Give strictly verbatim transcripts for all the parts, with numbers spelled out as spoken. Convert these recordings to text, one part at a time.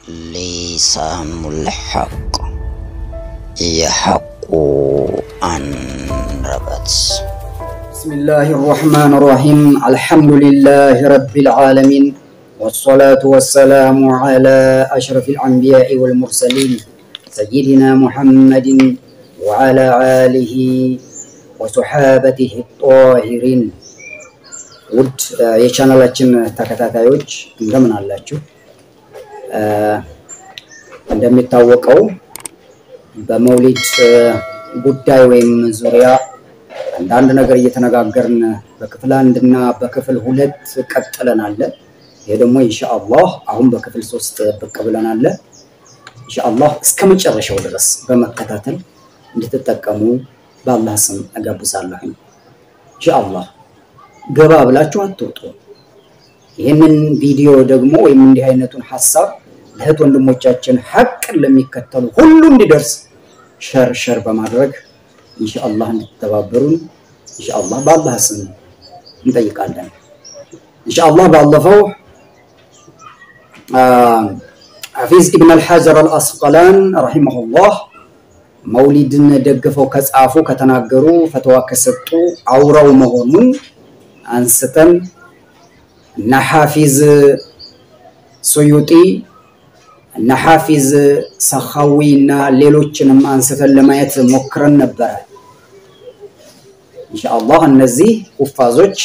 لسان الحق يحق أنربت. بسم الله الرحمن الرحيم. الحمد لله رب العالمين، والصلاة والسلام على أشرف الأنبياء والمرسلين سيدنا محمد وعلى آله وصحابته الطاهرين. ود የቻናላችን ተከታታዮች እንደምን አላችሁ? እንደሚታወቀው በመውሊድ ጉዳይ ወይም ዙሪያ አንዳንድ ነገር እየተነጋገርን በክፍል አንድ እና በክፍል ሁለት ቀጥለናል። ይሄ ደግሞ ኢንሻአላህ አሁን በክፍል ሶስት ብቅ ብለናል። ኢንሻአላህ እስከመጨረሻው ድረስ በመከታተል እንድትጠቀሙ በአላህ ስም አጋብዛለሁ። ኢንሻአላህ ገባ ብላችሁ አትወጡ። ይሄንን ቪዲዮ ደግሞ ወይም እንዲህ አይነቱን ሐሳብ ለህት ወንድሞቻችን ሐቅ ለሚከተሉ ሁሉ እንዲደርስ ሸር ሸር በማድረግ ኢንሻአላህ እንድትተባበሩን ኢንሻአላህ በአላህ ስም እንጠይቃለን። ኢንሻአላህ ባለፈው حفيظ ابن الحجر الأسقلان رحمه الله مولدن ደግፈው ከጻፉ ከተናገሩ ፈተዋ ከሰጡ አውራው መሆኑን አንስተን እና حافظ ሱዩጢ እና حافظ ሰኻዊና ሌሎችንም አንስተን ለማየት ሞክረን ነበር። ኢንሻአላህ እነዚህ ኡፋዞች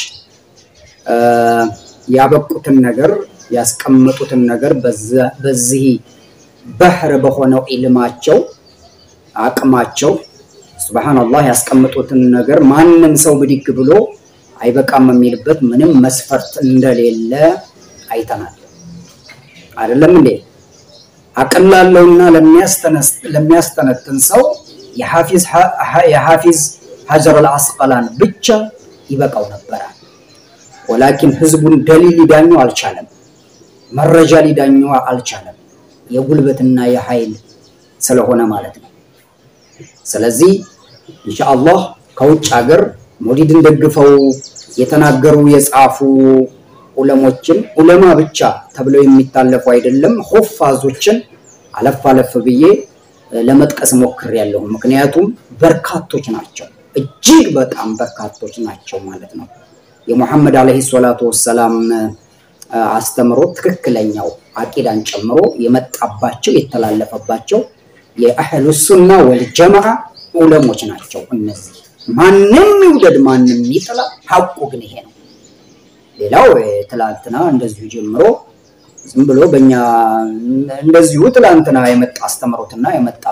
ያበቁትን ነገር ያስቀመጡትን ነገር በዚህ ባህር በሆነው ኢልማቸው አቅማቸው ሱብሃንአላህ ያስቀመጡትን ነገር ማንንም ሰው ብድግ ብሎ አይበቃም የሚልበት ምንም መስፈርት እንደሌለ አይተናል። አይደለም እንዴ? አቀላለውና ለሚያስተነትን ሰው የሐፊዝ የሐፊዝ ሐጀር አልአስቀላን ብቻ ይበቃው ነበር። ወላኪን ህዝቡን ደሊል ሊዳኙ አልቻለም፣ መረጃ ሊዳኙ አልቻለም። የጉልበትና የኃይል ስለሆነ ማለት ነው። ስለዚህ ኢንሻአላህ ከውጭ ሀገር ሞሊድን ደግፈው የተናገሩ የጻፉ ዑለሞችን ዑለማ ብቻ ተብለው የሚታለፉ አይደለም ሁፋዞችን አለፍ አለፍ ብዬ ለመጥቀስ ሞክሬያለሁ። ምክንያቱም በርካቶች ናቸው፣ እጅግ በጣም በርካቶች ናቸው ማለት ነው። የሙሐመድ አለይሂ ሰላቱ ወሰለም አስተምሮ ትክክለኛው አቂዳን ጨምሮ የመጣባቸው የተላለፈባቸው የአህሉ ሱና ወልጀማዓ ዑለሞች ናቸው። እነዚህ ማንንም ይውደድ ማንንም ይጥላ ሐቁ ግን ይሄ ነው። ሌላው ትላንትና እንደዚሁ ጀምሮ ዝም ብሎ በእኛ እንደዚሁ ትላንትና የመጣ አስተምሮትና የመጣ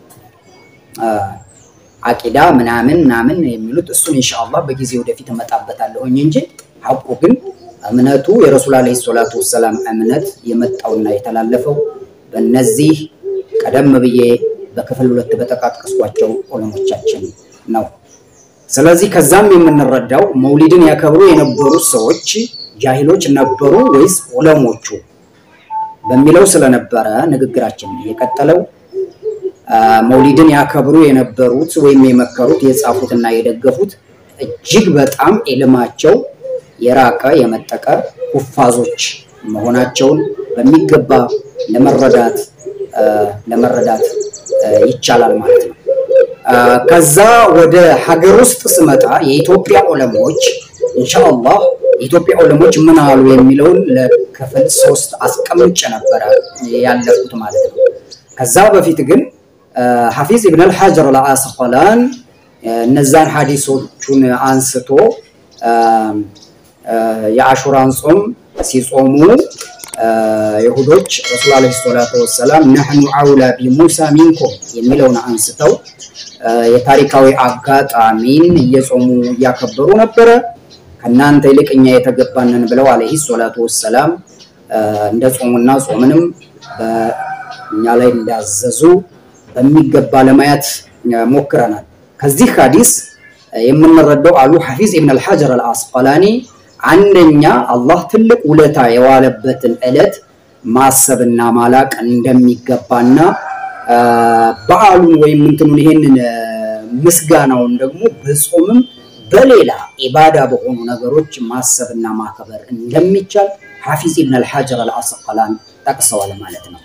አቂዳ ምናምን ምናምን የሚሉት እሱን ኢንሻአላህ በጊዜው ወደፊት መጣበታለሁ እንጂ ሐቁ ግን እምነቱ የረሱል አለይሂ ሰላቱ ወሰለም እምነት የመጣውና የተላለፈው በእነዚህ ቀደም ብዬ በክፍል ሁለት በተቃቀስኳቸው ዑለሞቻችን ነው። ስለዚህ ከዛም የምንረዳው መውሊድን ያከብሩ የነበሩ ሰዎች ጃሂሎች ነበሩ ወይስ ዑለሞቹ በሚለው ስለነበረ ንግግራችን የቀጠለው መውሊድን ያከብሩ የነበሩት ወይም የመከሩት የጻፉትና የደገፉት እጅግ በጣም ኢልማቸው የራቀ የመጠቀ ሁፋዞች መሆናቸውን በሚገባ ለመረዳት ለመረዳት ይቻላል ማለት ነው። ከዛ ወደ ሀገር ውስጥ ስመጣ የኢትዮጵያ ዑለሞች ኢንሻአላህ የኢትዮጵያ ዑለሞች ምን አሉ የሚለውን ለክፍል ሶስት አስቀምጬ ነበር ያለፉት ማለት ነው። ከዛ በፊት ግን حفيظ ابن الحجر العسقلان እነዛን ሐዲሶቹን አንስቶ የአሹራን ጾም ሲጾሙ ይሁዶች ረሱል አለይሂ ሰላቱ ወሰለም ነህኑ አውላ ቢሙሳ ሚንኩም የሚለውን አንስተው የታሪካዊ አጋጣሚን እየጾሙ ያከበሩ ነበር። ከናንተ ይልቅኛ የተገባነን ብለው አለይሂ ሰላቱ ወሰለም እንደ ጾሙና ጾምንም በእኛ ላይ እንዳዘዙ በሚገባ ለማየት ሞክረናል። ከዚህ ሐዲስ የምንረዳው አሉ حفيظ ابن الحجر العسقلاني አንደኛ አላህ ትልቅ ውለታ የዋለበትን እለት ማሰብና ማላቅ እንደሚገባና በዓሉን ወይም እንትኑን ይሄንን ምስጋናውን ደግሞ በጾምም በሌላ ኢባዳ በሆኑ ነገሮች ማሰብና ማከበር እንደሚቻል حفيظ ابن الحجر العسقلاني ጠቅሰዋል ማለት ነው።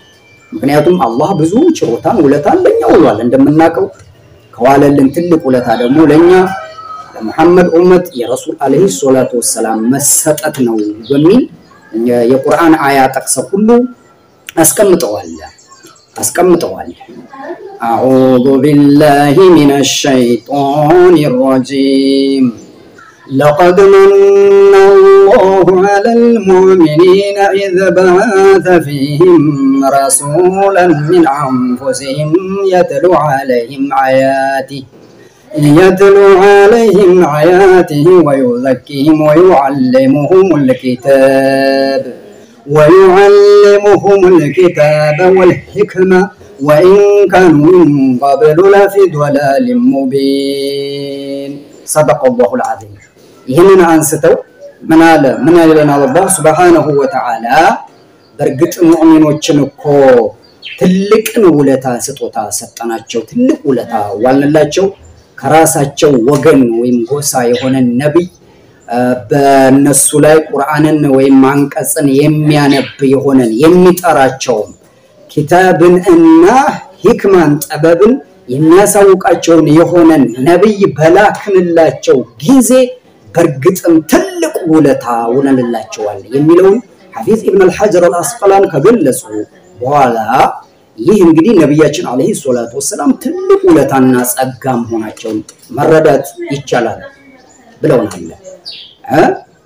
ምክንያቱም አላህ ብዙ ችሮታን ውለታን ለኛ ውሏል እንደምናቀው ከዋለልን ትልቅ ውለታ ደግሞ ለኛ ለሙሐመድ ኡመት የረሱል አለይሂ ሰላቱ ወሰለም መሰጠት ነው በሚል የቁርአን አያ ጠቅሰው ሁሉ አስቀምጠዋል አስቀምጠዋል አዑዙ ቢላሂ ሚነሽ ሸይጣኒር ረጂም لقد من الله على المؤمنين إذ بعث فيهم رسولا من أنفسهم يتلو عليهم آياته يتلو عليهم آياته ويزكيهم ويعلمهم الكتاب ويعلمهم الكتاب والحكمة وإن كانوا من قبل لفي ضلال مبين صدق الله العظيم ይህንን አንስተው ምን አለ ምን አለና አላህ Subhanahu Wa Ta'ala በርግጥ ሙእሚኖችን እኮ ትልቅ ውለታ ስጦታ ሰጠናቸው ትልቅ ውለታ ዋልንላቸው ከራሳቸው ወገን ወይም ጎሳ የሆነ ነብይ በእነሱ ላይ ቁርአንን ወይም አንቀጽን የሚያነብ የሆነን የሚጠራቸው ኪታብን እና ህክማን ጠበብን የሚያሳውቃቸውን የሆነን ነብይ በላክንላቸው ጊዜ በርግጥም ትልቅ ውለታ ውለንላቸዋል የሚለው ሐፊዝ ኢብኑ አልሐጀር አልአስቀላን ከገለጹ በኋላ ይህ እንግዲህ ነብያችን አለይሂ ሰላቱ ወሰለም ትልቅ ውለታና ጸጋ መሆናቸውን መረዳት ይቻላል ብለውናል እ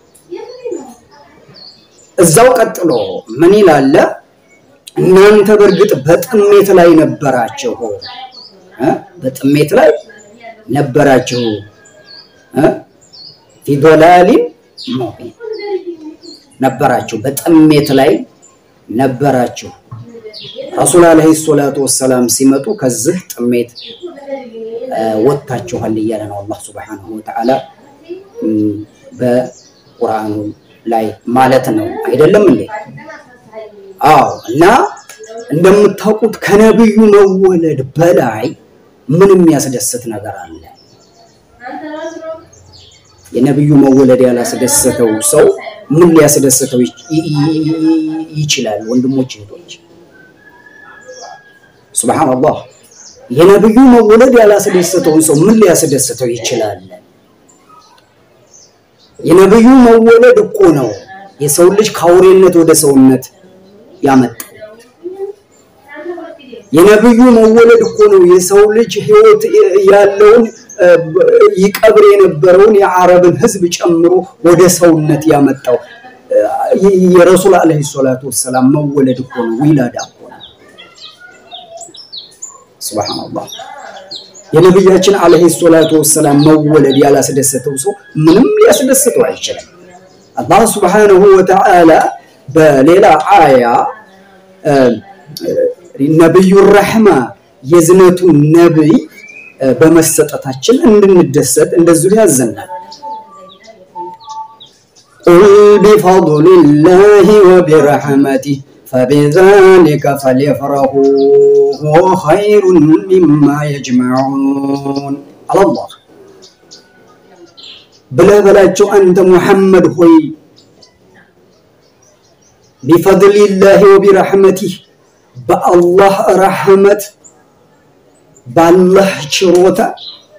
እዛው ቀጥሎ ምን ይላል እናንተ በርግጥ በጥሜት ላይ ነበራችሁ እ በጥሜት ላይ ነበራችሁ እ في ضلال مبين ነበራችሁ በጥሜት ላይ ነበራችሁ ረሱል አለይሂ ሰላቱ ወሰለም ሲመጡ ከዚህ ጥሜት ወጣችኋል ይያለ ነው አላህ Subhanahu Wa Ta'ala በቁርአኑ ላይ ማለት ነው አይደለም እንዴ አዎ እና እንደምታውቁት ከነብዩ መወለድ በላይ ምንም ያስደስት ነገር አለ የነብዩ መወለድ ያላስደሰተው ሰው ምን ሊያስደስተው ይችላል ወንድሞች እህቶች ሱብሃንአላህ የነብዩ መወለድ ያላስደሰተው ሰው ምን ሊያስደስተው ይችላል የነብዩ መወለድ እኮ ነው የሰው ልጅ ካውሬነት ወደ ሰውነት ያመጣ የነብዩ መወለድ እኮ ነው የሰው ልጅ ህይወት ያለውን ይቀብር የነበረውን የአረብን ህዝብ ጨምሮ ወደ ሰውነት ያመጣው የረሱል አለይሂ ሰላቱ ወሰለም መወለድ እኮ ነው ዊላዳ እኮ ነው ሱብሃንአላህ የነብያችን አለይሂ ሰላቱ ወሰለም መወለድ ያላስደሰተው ሰው ምንም ሊያስደስተው አይችልም አላህ Subhanahu Wa Ta'ala በሌላ አያ ነብዩ ረህማ የዝነቱ ነብይ በመሰጠታችን እንድንደሰት እንደዚህ ያዘናል ቁል ቢፈድሊላሂ ወቢረህመቲሂ فبذلك فليفرحوا هو خير مما يجمعون الله بلا بلاچو انت محمد ሆይ بفضل الله وبرحمته بالله رحمت بالله شروطا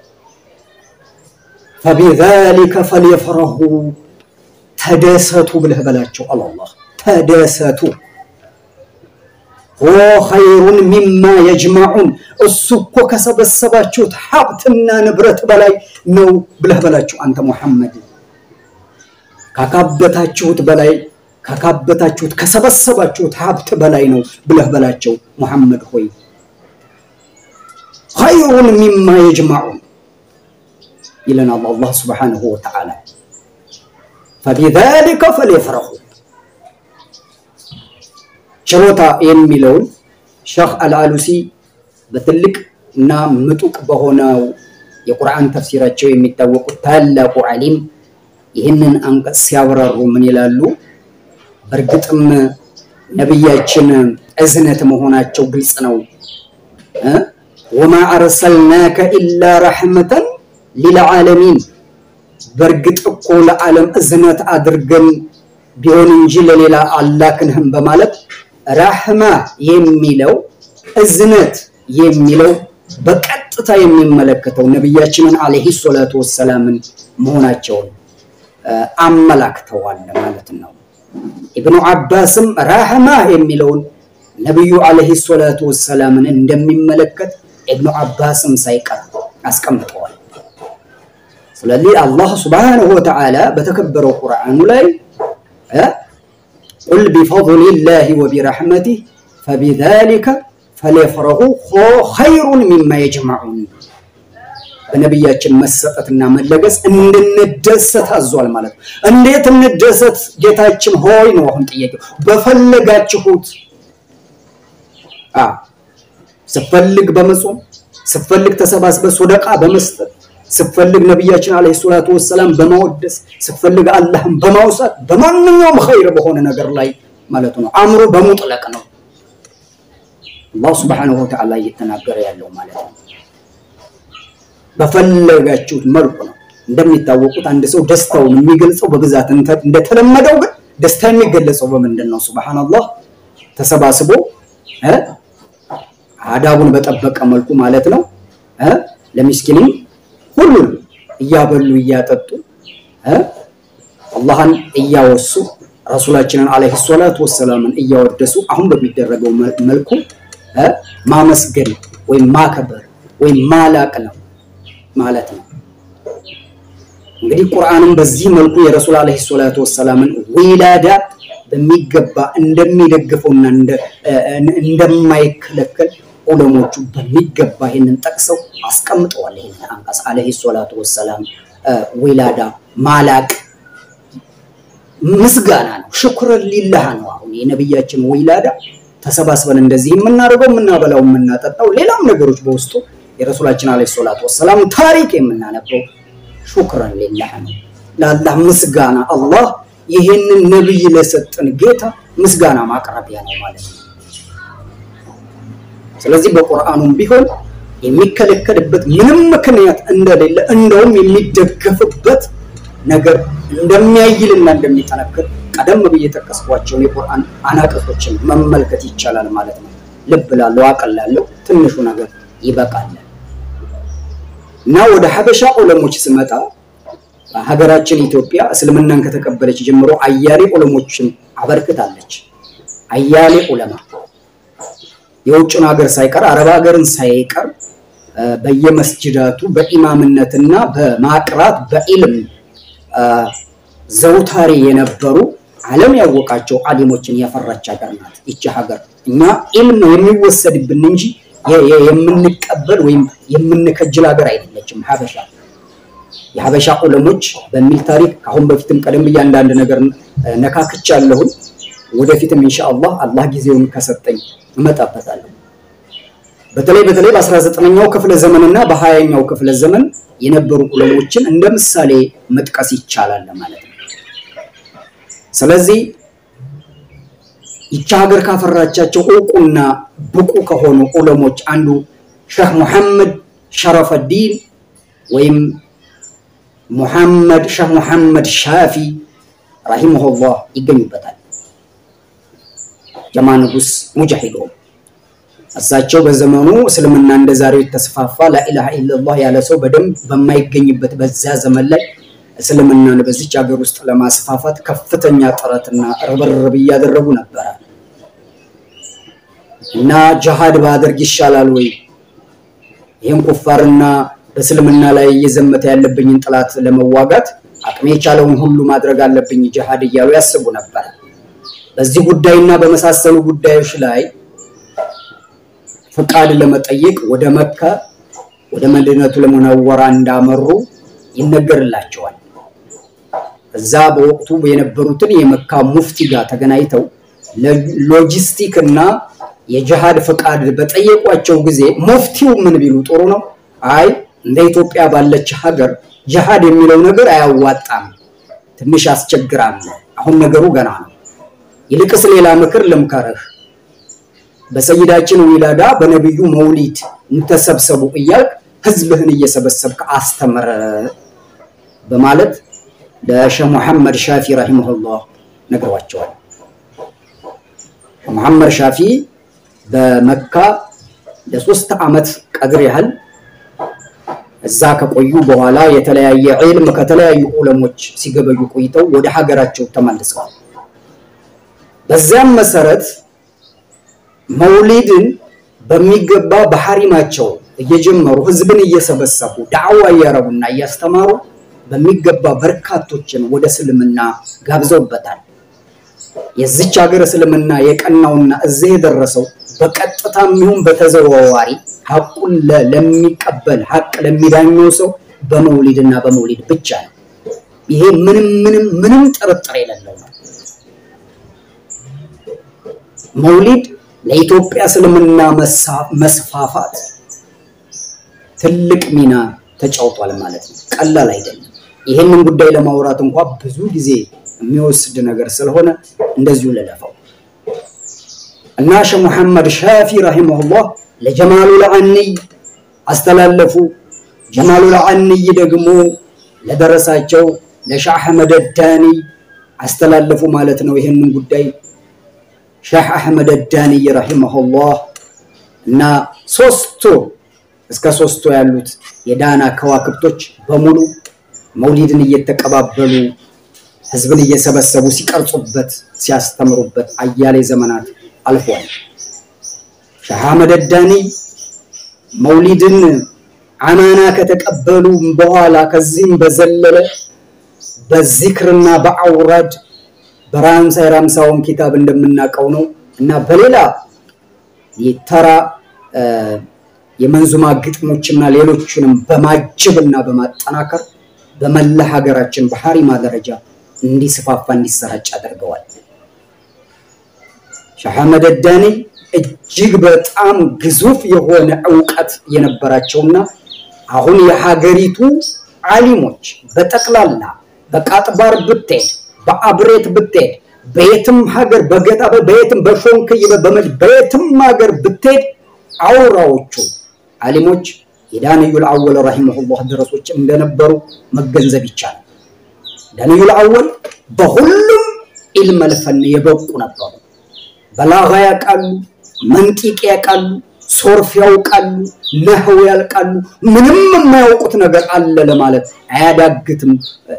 فبذلك فليفرحوا تدستوا بله بلاچو الله تدستوا هو خير مما يجمعون السكو كسبسباچوت حبتنا نبرت بلاي نو بله بلاچو انت محمد ካካበታችሁት በላይ ካካበታችሁት ከሰበሰባችሁት ሀብት በላይ ነው ብለህ በላቸው መሐመድ ሆይ خير مما يجمعون إلنا الله سبحانه وتعالى فبذلك فليفرحوا شروطا የሚለውን ሸህ አልአሉሲ በትልቅ እና ምጡቅ በሆነው የቁርአን ተፍሲራቸው የሚታወቁት ታላቁ ዓሊም ይህንን አንቀጽ ሲያብራሩ ምን ይላሉ በርግጥም ነብያችን እዝነት መሆናቸው ግልጽ ነው እ وما ارسلناك الا رحمه للعالمين በርግጥ እኮ ለዓለም እዝነት አድርገን ቢሆን እንጂ ለሌላ አላክንህም በማለት رحمة يميلو እዝነት የሚለው በቀጥታ የሚመለከተው ነብያችን አለይሂ ሰላቱ ወሰለም መሆናቸው አመላክተዋል ማለት ነው ኢብኑ አባስም ረህማ የሚለው ነብዩ አለይሂ ሰላቱ ወሰለም እንደሚመለከት ኢብኑ አባስም ሳይቀር አስቀምጠዋል ስለዚህ አላህ Subhanahu Wa Ta'ala በተከበረው ቁርአኑ ላይ قل بفضل الله وبرحمته فبذلك فليفرحوا خير مما يجمعون በነብያችን መሰጠትና መለገስ እንድንደሰት አዟል ማለት እንዴት እንደሰት ጌታችን ሆይ ነው አሁን ጥያቄው በፈለጋችሁት አ ስፈልግ በመጾም ስፈልግ ተሰባስበ ሶደቃ በመስጠት ስፈልግ ነብያችን አለይሂ ሰላቱ ወሰለም በማወደስ ስፈልግ አላህን በማውሳት በማንኛውም ኸይር በሆነ ነገር ላይ ማለት ነው አምሮ በሙጥለቅ ነው አላህ Subhanahu Wa Ta'ala እየተናገረ ያለው ማለት ነው በፈለጋችሁት መልኩ ነው እንደሚታወቁት አንድ ሰው ደስታውን የሚገልጸው በብዛት እንደተለመደው ግን ደስታ የሚገለጸው በመንደነው ሱብሃንአላህ ተሰባስቦ እ አዳቡን በጠበቀ መልኩ ማለት ነው እ ለሚስኪንም ሁሉን እያበሉ እያጠጡ እ አላህን እያወሱ ረሱላችንን አለይሂ ሰላቱ ወሰላምን እያወደሱ አሁን በሚደረገው መልኩ እ ማመስገን ወይ ማከበር ወይ ማላቅ ነው ማለት ነው እንግዲህ ቁርአንም በዚህ መልኩ የረሱል አለይሂ ሰላቱ ወሰላምን ወላዳ በሚገባ እንደሚደግፈውና እንደማይከለከል ዑለሞቹ በሚገባ ይሄንን ጠቅሰው አስቀምጠዋል ይሄን አንቀጽ አለይሂ ሰላቱ ወሰላም ወላዳ ማላቅ ምስጋና ነው ሽክር ሊላህ ነው አሁን የነብያችን ወላዳ ተሰባስበን እንደዚህ የምናደርገው የምናበላው የምናጠጣው ሌላም ነገሮች በውስጡ የረሱላችን አለይሂ ሰላቱ ወሰላም ታሪክ የምናነበው ሽክራን ሊላህ ነው ለአላህ ምስጋና አላህ ይሄንን ነብይ ለሰጠን ጌታ ምስጋና ማቅረቢያ ነው ማለት ነው ስለዚህ በቁርአኑም ቢሆን የሚከለከልበት ምንም ምክንያት እንደሌለ እንደውም የሚደገፍበት ነገር እንደሚያይልና እንደሚተነከር ቀደም ብዬ ተከስኳቸው የቁርአን አናቀጾችን መመልከት ይቻላል ማለት ነው ልብ ላለው አቀላለው ትንሹ ነገር ይበቃል እና ወደ ሐበሻ ዑለሞች ስመጣ ሀገራችን ኢትዮጵያ እስልምናን ከተቀበለች ጀምሮ አያሌ ዑለሞችን አበርክታለች አያሌ ዑለማ የውጭን ሀገር ሳይቀር አረብ ሀገርን ሳይቀር በየመስጂዳቱ በኢማምነትና በማቅራት በኢልም ዘውታሪ የነበሩ ዓለም ያወቃቸው ዓሊሞችን ያፈራች ሀገር ናት እቺ ሀገር እኛ ኢልም የሚወሰድብን እንጂ የምንቀበል ወይም የምንከጅል ሀገር አይደለችም ሐበሻ የሐበሻ ዑለሞች በሚል ታሪክ አሁን በፊትም ቀደም በእያንዳንድ ነገር ነካክቻለሁ ወደፊትም ኢንሻአላህ አላህ ጊዜውን ከሰጠኝ እመጣበታለሁ በተለይ በተለይ በ19ኛው ክፍለ ዘመንና በ20ኛው ክፍለ ዘመን የነበሩ ዑለሞችን እንደ ምሳሌ መጥቀስ ይቻላል ማለት ነው ስለዚህ ይቻ ሀገር ካፈራቻቸው ኡቁና ብቁ ከሆኑ ዑለሞች አንዱ ሼህ መሐመድ ሸረፈዲን ወይም ሙሐመድ ሼህ መሐመድ ሻፊ ረሂመሁላህ ይገኙበታል ጀማንጉስ ሙጃሂዶ እሳቸው በዘመኑ እስልምና እንደዛሬው ተስፋፋ ላኢላሃ ኢላላህ ያለ ሰው በደንብ በማይገኝበት በዛ ዘመን ላይ እስልምናን በዚች ሀገር ውስጥ ለማስፋፋት ከፍተኛ ጥረትና ርብርብ ያደረጉ ነበር እና ጂሃድ ባደርግ ይሻላል ወይ ይሄን ኩፋርና በእስልምና ላይ የዘመተ ያለብኝን ጥላት ለመዋጋት አቅሜ የቻለውን ሁሉ ማድረግ አለብኝ ጂሃድ ይያሉ ያስቡ ነበር በዚህ ጉዳይና በመሳሰሉ ጉዳዮች ላይ ፈቃድ ለመጠየቅ ወደ መካ ወደ መዲናቱ ለሙነወራ እንዳመሩ ይነገርላቸዋል እዛ በወቅቱ የነበሩትን የመካ ሙፍቲ ጋር ተገናኝተው ሎጂስቲክና የጂሃድ ፈቃድ በጠየቋቸው ጊዜ ሙፍቲው ምን ቢሉ ጥሩ ነው አይ እንደ ኢትዮጵያ ባለች ሀገር ጂሃድ የሚለው ነገር አያዋጣም ትንሽ አስቸግራል አሁን ነገሩ ገና ነው ይልቅስ ሌላ ምክር ለምከረህ በሰይዳችን ወላዳ በነብዩ መውሊድ እንተሰብሰቡ እያልክ ህዝብህን እየሰበሰብክ አስተምረ በማለት ለሼህ መሐመድ ሻፊ ረሂመሁላህ ነግረዋቸዋል محمد شافعي بمكة لሶስት ዓመት ቀድር ያህል እዛ ከቆዩ በኋላ የተለያየ ዒልም ከተለያዩ ዑለሞች ሲገበዩ ቆይተው ወደ ሀገራቸው ተመልሰዋል በዛም መሰረት መውሊድን በሚገባ በሐሪማቸው እየጀመሩ ህዝብን እየሰበሰቡ ዳዕዋ ያረቡና ያስተማሩ በሚገባ በርካቶችን ወደ እስልምና ጋብዘውበታል የዚች ሀገር እስልምና የቀናውና እዚህ የደረሰው በቀጥታም ይሁን በተዘዋዋሪ ሐቁን ለሚቀበል ሐቅ ለሚዳኘው ሰው በመውሊድና በመውሊድ ብቻ ነው ይሄ ምንም ምንም ምንም ጥርጥር የሌለው ነው መውሊድ ለኢትዮጵያ እስልምና መስፋፋት ትልቅ ሚና ተጫውቷል ማለት ነው ቀላል አይደለም ይሄንን ጉዳይ ለማውራት እንኳን ብዙ ጊዜ የሚወስድ ነገር ስለሆነ እንደዚሁ ለለፈው እና ሸህ መሐመድ ሻፊ ረሂመሁላህ ለጀማሉ ለዓኒ አስተላለፉ ጀማሉ ለዓኒ ደግሞ ለደረሳቸው ለሸህ አህመድ ዳኒ አስተላለፉ ማለት ነው ይሄንን ጉዳይ ሸህ አህመድ ዳኒ ረሂመሁላህ እና ሶስቱ እስከ ሶስቱ ያሉት የዳና ከዋክብቶች በሙሉ መውሊድን እየተቀባበሉ ህዝብን እየሰበሰቡ ሲቀርጹበት ሲያስተምሩበት አያሌ ዘመናት አልፏል ሸህ አህመድ ዳኒ መውሊድን አማና ከተቀበሉ በኋላ ከዚህም በዘለለ በዚክርና በአውራድ በራምሳ ራምሳውን ኪታብ እንደምናቀው ነው እና በሌላ የተራ የመንዙማ ግጥሞችና ሌሎችንም በማጅብና በማጠናከር በመላ ሀገራችን በሐሪማ ደረጃ እንዲስፋፋ እንዲሰራጭ አድርገዋል ሸህ አህመድ ዳኒ እጅግ በጣም ግዙፍ የሆነ ዕውቀት የነበራቸውና አሁን የሀገሪቱ ዓሊሞች በጠቅላላ በቃጥባር ብትሄድ በአብሬት ብትሄድ በየትም ሀገር በገጣ በየትም በሾንከይ በመጅ በየትም ሀገር ብትሄድ አውራዎቹ ዓሊሞች የዳንዩል አወል ረሂመሁላህ ደረሶች እንደነበሩ መገንዘብ ይቻላል ዳንዩል አወል በሁሉም ኢልም الفن የበቁ ነበሩ በላጋ ያቃሉ መንጢቅ ያቃሉ ሶርፍ ያውቃሉ ነህው ያልቃሉ ምንም የማያውቁት ነገር አለ ለማለት አያዳግትም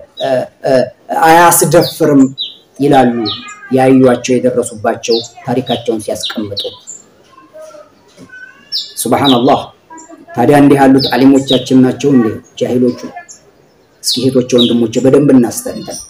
አያስደፍርም ይላሉ ያዩዋቸው የደረሱባቸው ታሪካቸውን ሲያስቀምጡ ሱብሃንአላህ ታዲያ እንዲህ ያሉት ዓሊሞቻችን ናቸው እንዴ ጃሂሎቹ እስኪ ሄቶች ወንድሞቼ በደንብ እናስተንተን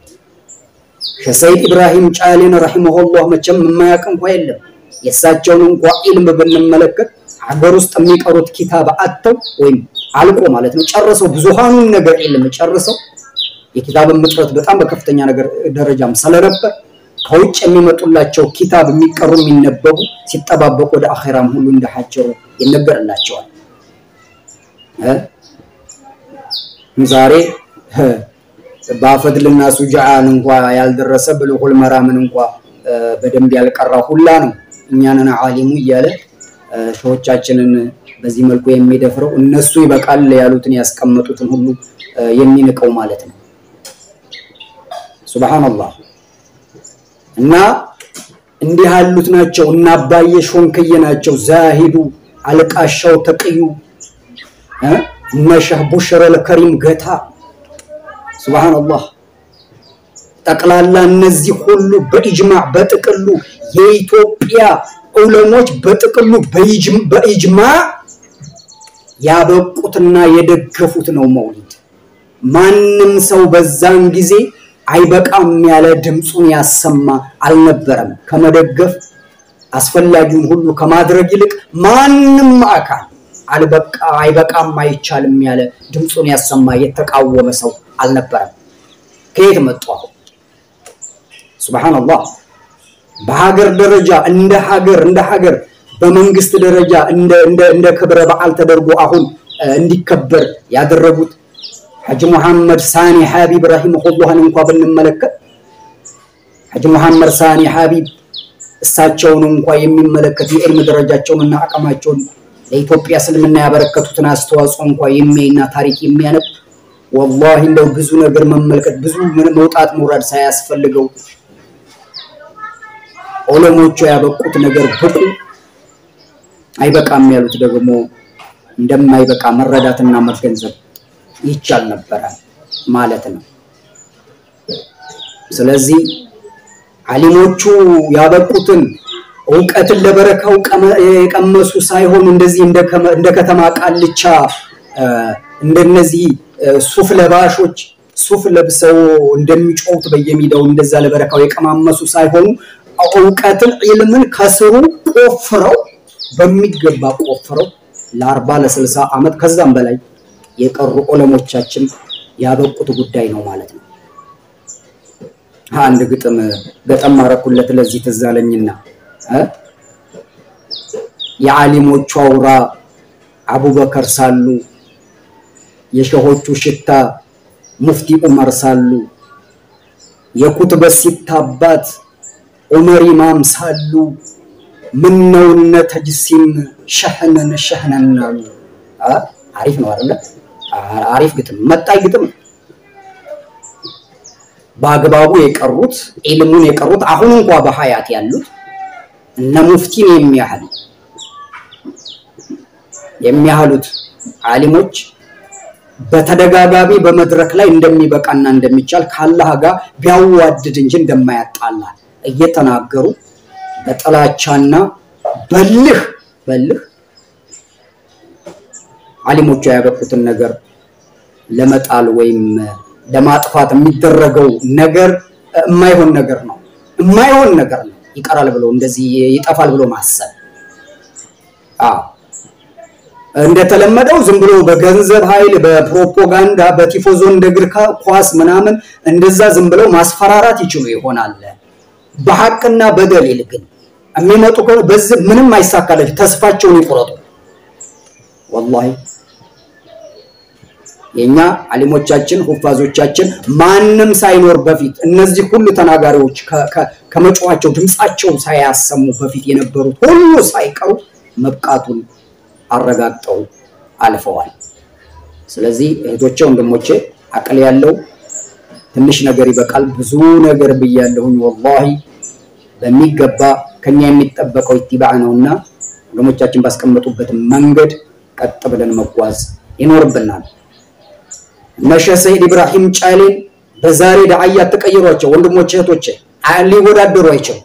ሸሰይድ ኢብራሂም ጫሊን ረሂመሁላህ መቼም የማያውቅ እንኳን የለም የሳቸውን እንኳን ኢልም ብንመለከት ሀገር ውስጥ የሚቀሩት ኪታብ አጥተው ወይም አልቆ ማለት ነው ጨርሰው ብዙሃኑን ነገር ኢልም ጨርሰው የኪታብ ምጥረት በጣም በከፍተኛ ነገር ደረጃም ስለነበር ከውጭ የሚመጡላቸው ኪታብ የሚቀሩ የሚነበቡ ሲተባበቁ ወደ አኺራም ሁሉ እንደሐጀሩ ይነገርላቸዋል ዛሬ ባፈድልና ሱጃአን እንኳን ያልደረሰ ብሉል መራምን እንኳን በደንብ ያልቀራ ሁላ ነው እኛና ዓሊሙ ይያለ ሾቻችንን በዚህ መልኩ የሚደፍረው እነሱ ይበቃል ያሉትን ያስቀመጡትን ሁሉ የሚንቀው ማለት ነው ሱብሃንአላህ እና እንዲህ ያሉት ናቸው እና አባዬ ሾንከየ ናቸው ዛሂዱ አልቃሻው ተቅዩ መሸህ ቡሽረ ለከሪም ገታ ሱብሃንአላህ ጠቅላላ እነዚህ ሁሉ በኢጅማዕ በጥቅሉ የኢትዮጵያ ዑለሞች በጥቅሉ በኢጅማዕ ያበቁትና የደገፉት ነው መውሊድ ማንንም ሰው በዛን ጊዜ አይበቃም ያለ ድምጹን ያሰማ አልነበረም ከመደገፍ አስፈላጊውን ሁሉ ከማድረግ ይልቅ ማንንም አካል አልበቃ አይበቃም አይቻልም ያለ ድምጹን ያሰማ የተቃወመ ሰው አልነበረም ከየት መጣው ሱብሃንአላህ በሀገር ደረጃ እንደ ሀገር እንደ ሀገር በመንግስት ደረጃ እንደ እንደ እንደ ክብረ በዓል ተደርጎ አሁን እንዲከበር ያደረጉት ሐጂ መሐመድ ሳኒ ሐቢብ ረሂመሁላህ እንኳን ብንመለከት ሐጂ መሐመድ ሳኒ ሐቢብ እሳቸውን እንኳን የሚመለከት የዕልም ደረጃቸውንና አቅማቸውን ለኢትዮጵያ እስልምና ያበረከቱትን አስተዋጽኦ እንኳን የሚያይና ታሪክ የሚያነብ والله እንደው ብዙ ነገር መመልከት ብዙ መውጣት ሙራድ ሳያስፈልገው ዑለሞቹ ያበቁት ነገር ብቁ አይበቃም ያሉት ደግሞ እንደማይበቃ መረዳትና መገንዘብ ይቻል ነበር ማለት ነው ስለዚህ ዓሊሞቹ ያበቁትን ዕውቀትን ለበረካው ቀመሱ ሳይሆን እንደዚህ እንደ ከተማ ቃልቻ እንደነዚህ ሱፍ ለባሾች ሱፍ ለብሰው እንደሚጮውት በየሚዳው እንደዛ ለበረካው የቀማመሱ ሳይሆኑ ዕውቀትን ዒልምን ከስሩ ቆፍረው በሚገባ ቆፍረው ለ40 ለ60 አመት ከዛም በላይ የቀሩ ዑለሞቻችን ያበቁት ጉዳይ ነው ማለት ነው አንድ ግጥም ገጠም ማረኩለት ለዚህ ተዛለኝና የዓሊሞቹ አውራ አቡበከር ሳሉ የሸሆቹ ሽታ ሙፍቲ ዑመር ሳሉ የኩትበ ሲታባት ዑመር ኢማም ሳሉ ምነውነ ተጅሲም ሸህነን ሸህነናሉ አሪፍ ነው አይደል አሪፍ ግጥም መጣይ ግጥም ባግባቡ የቀሩት ዒልሙን የቀሩት አሁን እንኳን በሐያት ያሉት እነ ሙፍቲን የሚያህል የሚያህሉት ዓሊሞች በተደጋጋሚ በመድረክ ላይ እንደሚበቃና እንደሚቻል ካላህ ጋር ቢያዋድድ እንጂ እንደማያጣላ እየተናገሩ በጥላቻና በልህ በልህ ዓሊሞቹ ያበቁትን ነገር ለመጣል ወይም ለማጥፋት የሚደረገው ነገር የማይሆን ነገር ነው የማይሆን ነገር ነው ይቀራል ብሎ እንደዚህ ይጣፋል ብሎ ማሰብ አዎ እንደተለመደው ዝም ብሎ በገንዘብ ኃይል በፕሮፖጋንዳ በቲፎዞ እንደግር ኳስ ምናምን እንደዛ ዝም ብለው ማስፈራራት ይችሉ ይሆናል በሐቅና በደሊል ግን የሚመጡ ከሆነ በዚህ ምንም አይሳካላችሁ ተስፋቸውን ይቆረጡ والله የኛ ዓሊሞቻችን ሁፋዞቻችን ማንንም ሳይኖር በፊት እነዚህ ሁሉ ተናጋሪዎች ከመጫዋቸው ድምጻቸው ሳያሰሙ በፊት የነበሩት ሁሉ ሳይቀሩ መብቃቱን አረጋግጠው አልፈዋል ስለዚህ እህቶቼ ወንድሞቼ አቅል ያለው ትንሽ ነገር ይበቃል ብዙ ነገር በያለሁኝ والله በሚገባ ከኛ የሚጠበቀው ኢትባዕ ነውና ወንድሞቻችን ባስቀመጡበት መንገድ ቀጥ ብለን መጓዝ ይኖርብናል ነሸ ሰይድ ኢብራሂም ጫሌ በዛሬ ዳዕያ ተቀይሯቸው ወንድሞቼ እህቶቼ አሊ ወዳደሩ አይችልም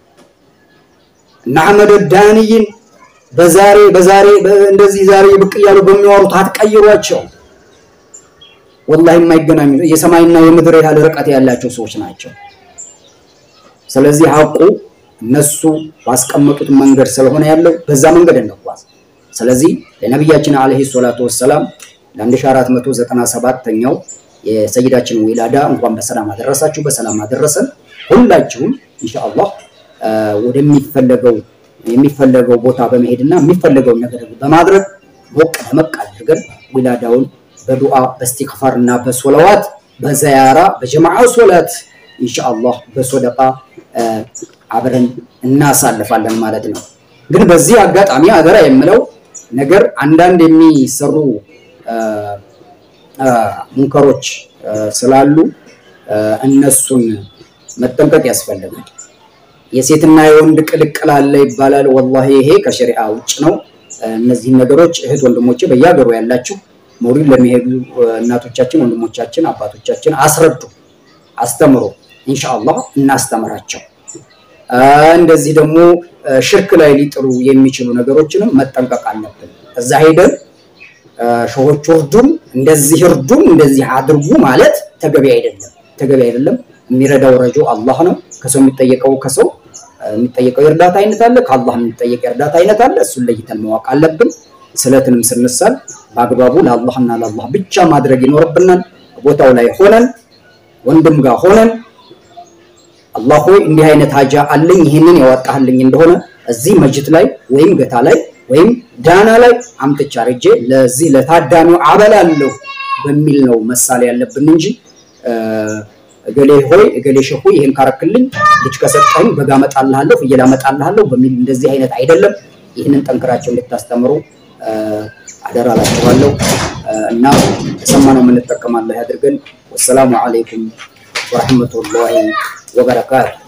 ነሐመድ ዳንይን በዛሬ በዛሬ እንደዚህ ዛሬ ብቅ ያሉ በሚያወሩት አትቀይሯቸው والله የማይገናኙ የሰማይና የምድር ያህል ርቀት ያላቸው ሰዎች ናቸው ስለዚህ ሐቁ እነሱ ባስቀመጡት መንገድ ስለሆነ ያለው በዛ መንገድ እንጓዝ ስለዚህ ለነብያችን አለይሂ ሰላቱ ወሰለም ለ1497ኛው የሰይዳችን ወላዳ እንኳን በሰላም አደረሳችሁ በሰላም አደረሰን ሁላችሁም ኢንሻአላህ ወደሚፈለገው የሚፈለገው ቦታ በመሄድና የሚፈለገው ነገር በማድረግ ወቅ መቃል አድርገን ወላዳውን በዱዓ በእስቲግፋርና በሶላዋት በዚያራ በጀማዓ ሶላት ኢንሻአላህ በሶደቃ አብረን እናሳልፋለን ማለት ነው ግን በዚህ አጋጣሚ አገራ የምለው ነገር አንዳንድ የሚሰሩ ሙንከሮች ስላሉ እነሱን መጠንቀቅ ያስፈልጋል የሴትና የወንድ ቅልቅል አለ ይባላል والله ይሄ ከሸሪዓ ውጭ ነው እነዚህ ነገሮች እህት ወንድሞቼ በያገሩ ያላችሁ ሞሪል ለሚሄዱ እናቶቻችን ወንድሞቻችን አባቶቻችን አስረዱ አስተምሩ ኢንሻአላህ እናስተምራቸው እንደዚህ ደግሞ ሽርክ ላይ ሊጥሩ የሚችሉ ነገሮችንም መጠንቀቅ አለብን እዛ ሄደን ሸሆች ወርዱም እንደዚህ እርዱም እንደዚህ አድርጉ ማለት ተገቢ አይደለም ተገቢ አይደለም የሚረዳው ረጆ አላህ ነው ከሰው የሚጠየቀው ከሰው የሚጠየቀው እርዳታ አይነት አለ ከአላህ የሚጠየቀው እርዳታ አይነት አለ እሱ ለይተን ማወቅ አለብን ስለትንም ስንሰል ባግባቡ ለአላህና ለአላህ ብቻ ማድረግ ይኖርብናል ቦታው ላይ ሆነን ወንድም ጋር ሆነን አላህ ሆይ እንዲህ አይነት ሀጃ አለኝ ይሄንን ያወጣልኝ እንደሆነ እዚህ መጅት ላይ ወይም ገታ ላይ ወይም ዳና ላይ አምጥቻ ረጄ ለዚህ ለታዳሚው አበላለሁ በሚል ነው መሳለ ያለብን እንጂ እገሌ ሆይ እገሌ ሸሁ ይሄን ካረክልኝ ልጅ ከሰጠኝ በጋ መጣልሃለሁ ፍየላ መጣልሃለሁ በሚል እንደዚህ አይነት አይደለም ይሄንን ጠንክራቸው እንድታስተምሩ አደራ አላችኋለሁ እና ተሰማነው ምን ተጠቀማለህ ያድርገን ወሰላሙ አለይኩም ወራህመቱላሂ ወበረካቱ